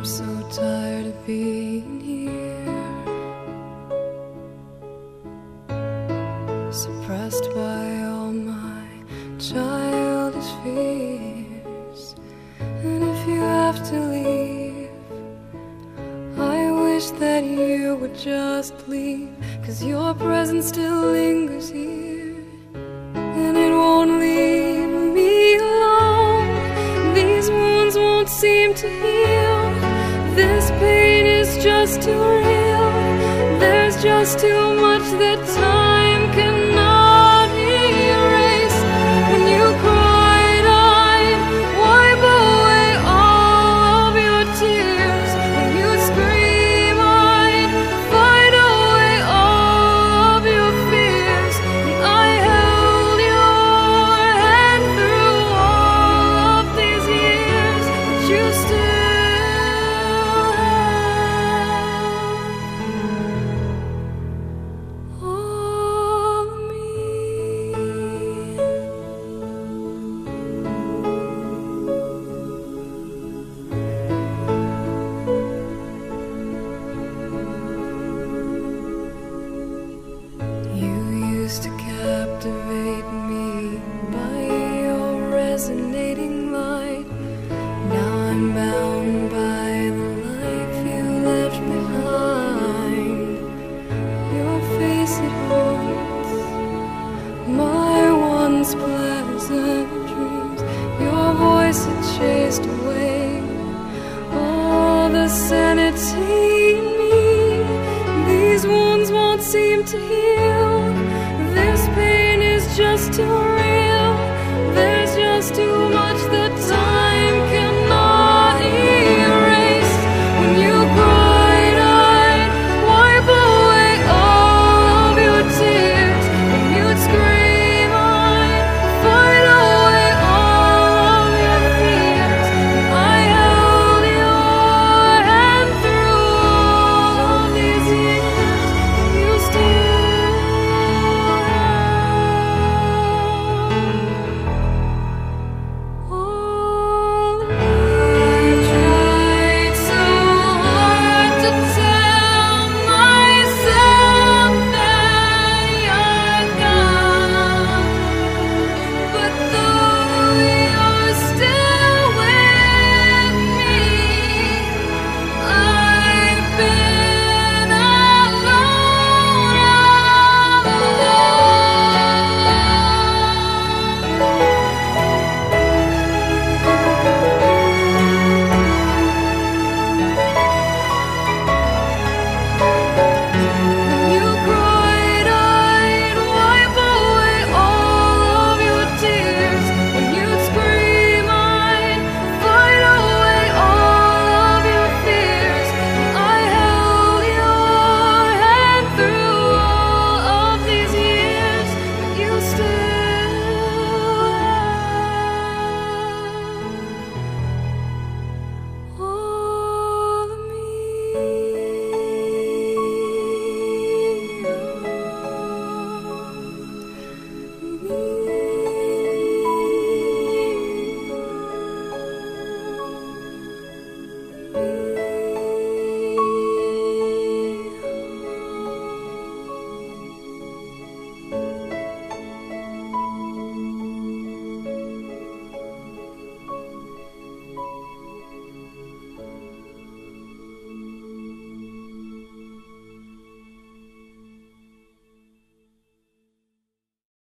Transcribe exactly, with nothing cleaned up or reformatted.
so tired of being here, suppressed by all my childish fears. And if you have to leave, I wish that you would just leave, 'cause your presence still lingers here, and it won't leave me alone. These wounds won't seem to heal. This pain is just too real. There's just too much that time cannot erase. When you cried, I'd wipe away all of your tears. When you scream, I'd fight away all of your fears. And I held your hand through all of these years, but you still to captivate me by your resonating light. Now I'm bound by the life you left behind. Your face, it haunts my once pleasant dreams. Your voice, it chased away all the sanity in me. These wounds won't seem to heal. This pain is just too